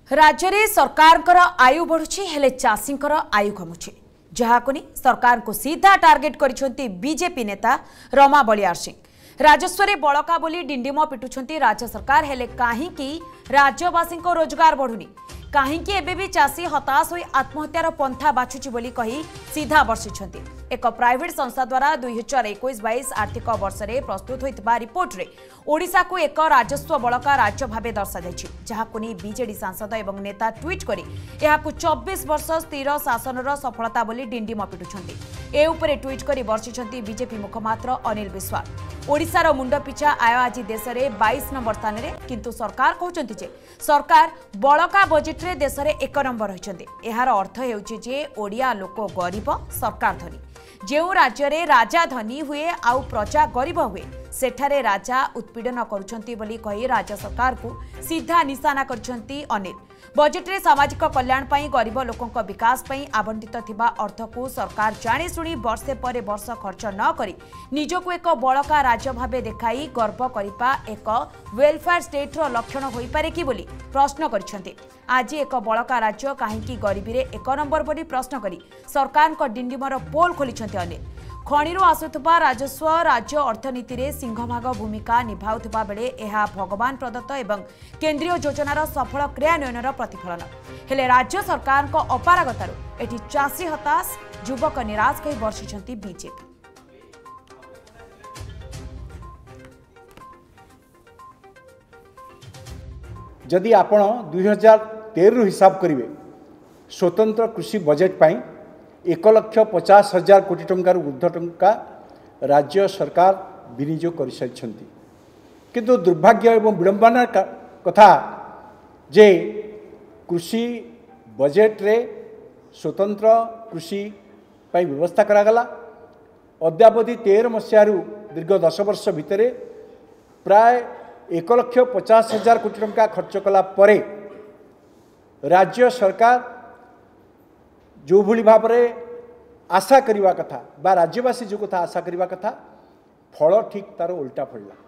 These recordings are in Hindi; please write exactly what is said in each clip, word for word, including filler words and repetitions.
राज्य में सरकार आयु बढ़ुची हेले चाषींकर आयु कमुची जहाको नहीं सरकार को सीधा टार्गेट करिसेंती बीजेपी नेता रमा बलियार सिंह। राजस्व रे बड़का बोली डिंडिम पिटुछंती राज्य सरकार हेले काहींकी राज्यवासी को रोजगार बढ़ुनी काहींकी एबे भी चाषी हताश होई आत्महत्यार पंथा बाछुची बोली कही सीधा बर्षिछंती। एक प्राइवेट संस्था द्वारा दुई हजार इक्कीस बाईस आर्थिक वर्ष में प्रस्तुत होता रिपोर्ट रे ओडिशा को एक राजस्व बड़का राज्य भाव दर्शा जायछि जहाको नहीं बीजेडी सांसद एवं नेता ट्वीट करी एहाकु चौबीस वर्ष स्थिर शासनर सफलता बोली डिंडिम पिटुछंती। ए उपरे ट्वीट करी बर्षिछंती बीजेपी मुखपात्र अनिल विश्वाल। ओडिशार मुंड पिछा आय आज देश में बाईस नंबर स्थान में किंतु सरकार कहते जे सरकार बड़का बजेट रे देश में एक नंबर रहिछंती। एहार अर्थ हेउछि जे ओडिया लोक गरीब सरकार धनी। जो राज्य रे राजा धनी हुए आउ प्रजा गरीब हुए सेठारे राजा उत्पीड़न करुछंती बोली कही राज्य सरकार को सीधा निशाना करछंती अनिल। बजेट रे सामाजिक कल्याण पई गरीब लोकंक विकास पई आवंटित थिबा अर्थ को सरकार जानी सुनी वर्षे पर वर्ष खर्च न करी निजको एक बड़का राज्य भावे देखाई गर्व करिपा एक वेलफेयर स्टेट रो लक्षण होई पारे कि बोली प्रश्न करछंती। आज एक बड़का राज्य काहींकी गरीबी रे एक नंबर बोली प्रश्न करी सरकार को डिंडिमर पोल खोलिछंती अनिल। खणिरू आसुथबा राजस्व राज्य अर्थनीति रे सिंहभाग भूमिका निभाउथबा बेले एहा भगवान प्रदत्त एवं केंद्रीय योजनार सफल क्रियान्वयनर प्रतिफलन हेले राज्य सरकार को अपारगतारू एठी चाषी हताश युवक निराश कही बर्षिछंती बीजेपी। जदि आपण दुई हजार तेरह हिसाब करेंगे स्वतंत्र कृषि बजेट पाई एक लक्ष पचास हजार कोटी टंकार ऊर्ध टंका राज्य सरकार विनियोग कर सारी किंतु दुर्भाग्य एवं विडंबना कथा जे कृषि बजेट रे स्वतंत्र कृषि पाई व्यवस्था करागला अद्यावधि तेरह मसीह दीर्घ दस वर्ष भितर प्राय एक लक्ष पचास हजार कोटी टंका खर्च कला परे राज्य सरकार जो भली भाव रे आशा करवा कथा बा राज्यवासी जो कथा आशा करवा कथा फल ठीक तार उल्टा पड़ला।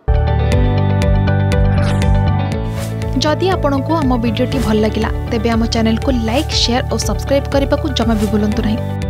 जदि आपंक आम भिडी भल लगा तेब आम चैनल को लाइक शेयर और सब्सक्राइब करने को जमा भी भूलु नहीं।